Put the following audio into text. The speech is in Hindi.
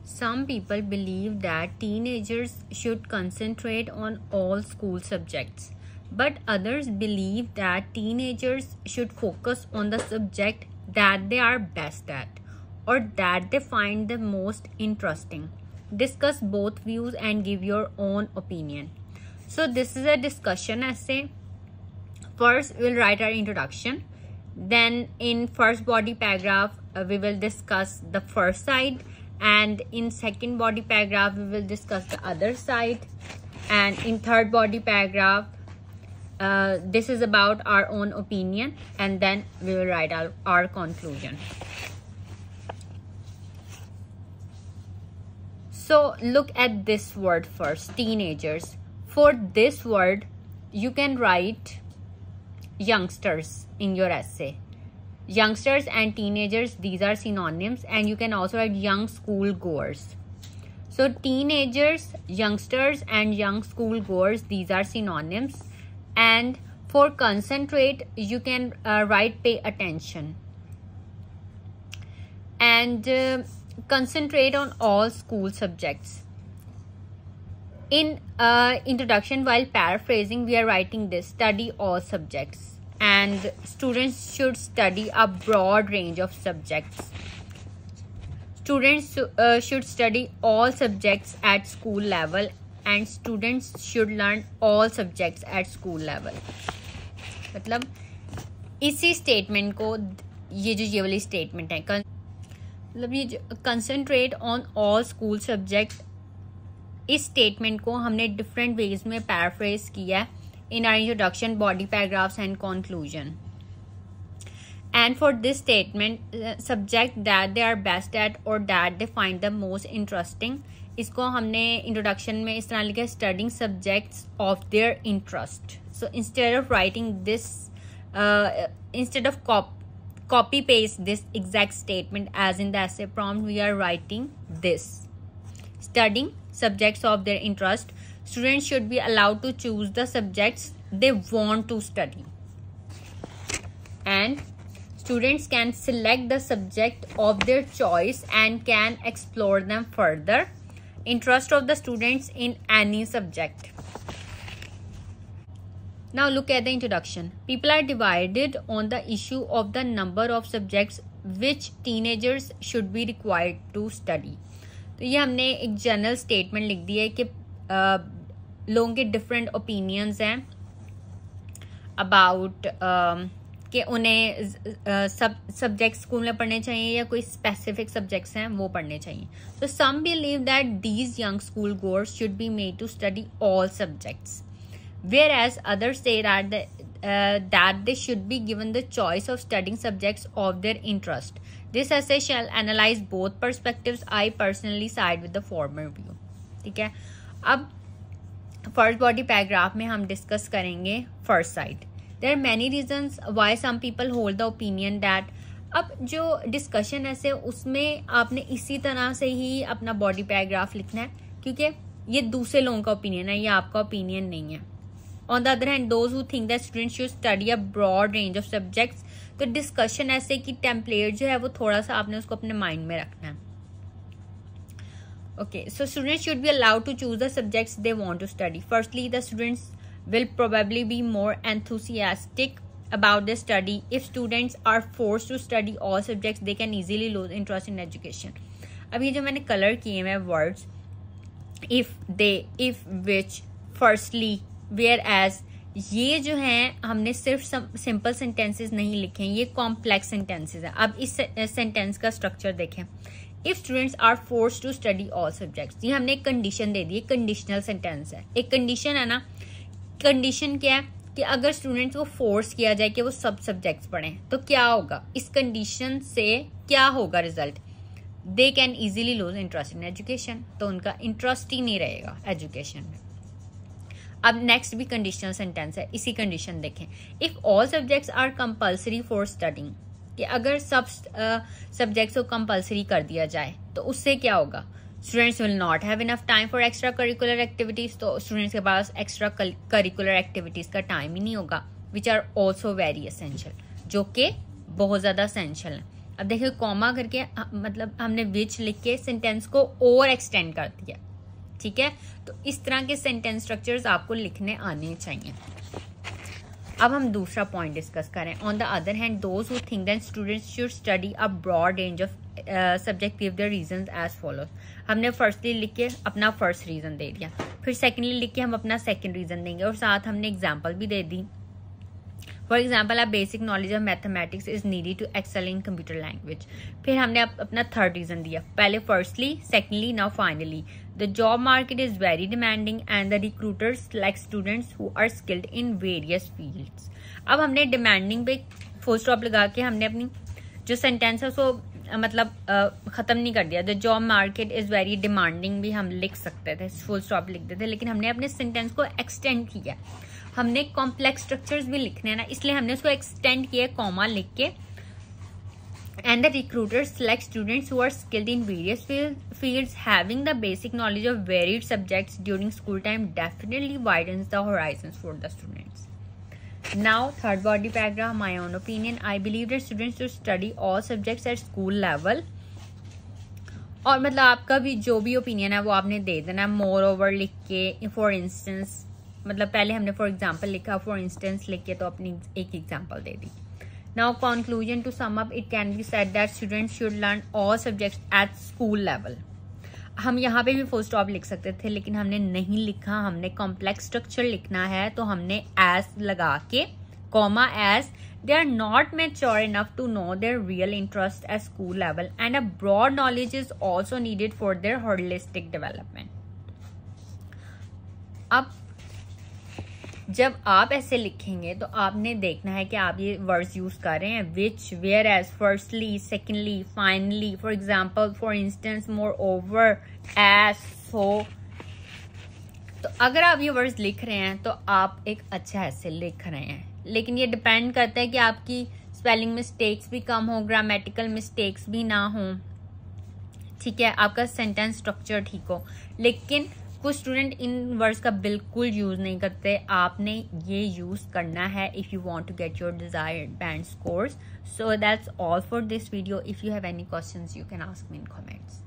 Some people believe that teenagers should concentrate on all school subjects, but others believe that teenagers should focus on the subject that they are best at or that they find the most interesting. Discuss both views and give your own opinion. So this is a discussion essay. First, we'll write our introduction. Then in first body paragraph, we will discuss the first side. And in second body paragraph, we will discuss the other side. And in third body paragraph, this is about our own opinion. And then we will write our conclusion. So look at this word first, teenagers. For this word, you can write youngsters in your essay. Youngsters and teenagers, these are synonyms, and you can also write young school goers. So teenagers, youngsters and young school goers, these are synonyms. And for concentrate, you can write pay attention. And concentrate on all school subjects. In introduction, while paraphrasing, we are writing this: study all subjects. And students should study a broad range of subjects. Students should study all subjects at school level, and students should learn all subjects at school level. मतलब इसी स्टेटमेंट को ये वाली स्टेटमेंट है, मतलब ये concentrate on all school subject, इस स्टेटमेंट को हमने डिफरेंट वेज में पैराफ्रेज किया है in our introduction, body paragraphs and conclusion. And for this statement, subject that they are best at or that they find the most interesting, इसको हमने introduction में इस तरह लिखा है: studying subjects of their interest. So instead of writing this, instead of copy paste this exact statement as in the essay prompt, we are writing this: studying subjects of their interest. Students should be allowed to choose the subjects they want to study. And students can select the subject of their choice and can explore them further. Interest of the students in any subject. Now look at the introduction. People are divided on the issue of the number of subjects which teenagers should be required to study. तो ये हमने एक जनरल स्टेटमेंट लिख दी है कि लोगों के डिफरेंट ओपिनियंस हैं अबाउट कि उन्हें सब सब्जेक्ट्स स्कूल में पढ़ने चाहिए या कोई स्पेसिफिक सब्जेक्ट्स हैं वो पढ़ने चाहिए. तो some believe that these young school goers should be made to study all subjects, whereas others say that they should be given the choice of studying subjects of their interest. This essay shall analyze both perspectives. I personally side with the former view. ठीक है, अब फर्स्ट बॉडी पैराग्राफ में हम डिस्कस करेंगे first side. There are many reasons why some people hold the opinion that. अब जो डिस्कशन है उसमें आपने इसी तरह से ही अपना बॉडी पैराग्राफ लिखना है, क्योंकि ये दूसरे लोगों का ओपिनियन है, ये आपका ओपिनियन नहीं है. On the other hand, those who think that students should study a broad range of subjects. तो डिस्कशन ऐसे की टेम्पलेट जो है वो थोड़ा सा आपने उसको अपने माइंड में रखना है. Okay, so students should be allowed to choose the subjects they want to study. Firstly, the students will probably be more enthusiastic about their study. If students are forced to study all subjects, they can easily lose interest in education. अब ये जो मैंने कलर किए हैं words, if, they, if, which, firstly, whereas, ये जो हैं हमने सिर्फ सिंपल सेंटेंसेस नहीं लिखे हैं, ये कॉम्प्लेक्स सेंटेंसेस हैं. अब इस सेंटेंस का स्ट्रक्चर देखें. If students are forced to study all subjects, ये हमने एक कंडीशन दे दी, कंडीशनल सेंटेंस है. एक कंडीशन है ना, कंडीशन क्या है कि अगर स्टूडेंट्स को फोर्स किया जाए कि वो सब सब्जेक्ट्स पढ़ें तो क्या होगा, इस कंडीशन से क्या होगा result, they can easily lose interest in education. तो उनका इंटरेस्ट ही नहीं रहेगा एजुकेशन में. अब नेक्स्ट भी कंडीशनल सेंटेंस है, इसी कंडीशन देखें. If all subjects are compulsory for studying, कि अगर सब सब्जेक्ट्स को कंपल्सरी कर दिया जाए तो उससे क्या होगा, students will not have enough time for extra curricular activities. तो स्टूडेंट्स के पास एक्स्ट्रा करिकुलर एक्टिविटीज का टाइम ही नहीं होगा, which are also very essential, जो कि बहुत ज्यादा एसेंशियल है. अब देखिए कॉमा करके मतलब हमने विच लिख के सेंटेंस को और एक्सटेंड कर दिया, ठीक है। तो इस तरह के सेंटेंस स्ट्रक्चर्स आपको लिखने आने चाहिए। अब हम दूसरा पॉइंट डिस्कस करें। On the other hand those who think that students should study a broad range of subject give the reasons as follows. हमने फर्स्टली लिख के अपना फर्स्ट रीजन दे दिया, फिर सेकेंडली लिख के हम अपना सेकेंड रीजन देंगे और साथ हमने एग्जाम्पल भी दे दी। For example, a basic knowledge of mathematics is needed to excel in computer language. फिर हमने अपना थर्ड रीजन दिया, पहले firstly, secondly, now finally. The job market is very demanding and the recruiters like students who are skilled in various fields. अब हमने डिमांडिंग पे फुल स्टॉप लगा के हमने अपनी जो सेंटेंस है उसको मतलब खत्म नहीं कर दिया। The job market is very demanding भी हम लिख सकते थे, फुल स्टॉप लिख देते, लेकिन हमने अपने सेंटेंस को एक्सटेंड किया। हमने कॉम्प्लेक्स स्ट्रक्चर्स भी लिखने हैं ना, इसलिए हमने उसको एक्सटेंड किया कॉमा लिख के। And the recruiters select students who are skilled in various fields having the basic knowledge of varied subjects during school time definitely widens the horizons for the students. Now, third body paragraph, my own opinion. I believe that students should study all subjects at school level. और मतलब आपका भी जो भी ओपिनियन है वो आपने दे देना। मोर ओवर लिख के, फॉर इंस्टेंस, मतलब पहले हमने फॉर एग्जाम्पल लिखा, फॉर इंस्टेंस लिख के तो अपनी एक एग्जाम्पल दे दी। Now conclusion, to sum up, it can be said that students should learn all subjects at school level. हम यहाँ पे भी फुल स्टॉप लिख सकते थे, लेकिन हमने नहीं लिखा, हमने कॉम्प्लेक्स स्ट्रक्चर लिखना है तो हमने एज लगा के comma as they are not mature enough to know their real interest at school level and a broad knowledge is also needed for their holistic development. अब जब आप ऐसे लिखेंगे तो आपने देखना है कि आप ये वर्ड्स यूज कर रहे हैं, which, whereas, firstly, secondly, finally, for example, for instance, moreover, as, so. तो अगर आप ये वर्ड्स लिख रहे हैं तो आप एक अच्छा ऐसे लिख रहे हैं, लेकिन ये डिपेंड करता है कि आपकी स्पेलिंग मिस्टेक्स भी कम हो, ग्रामेटिकल मिस्टेक्स भी ना हो, ठीक है, आपका सेंटेंस स्ट्रक्चर ठीक हो। लेकिन कुछ स्टूडेंट इन वर्ड्स का बिल्कुल यूज नहीं करते, आपने ये यूज करना है if you want to get your desired band scores. So that's all for this video. If you have any questions you can ask me in comments.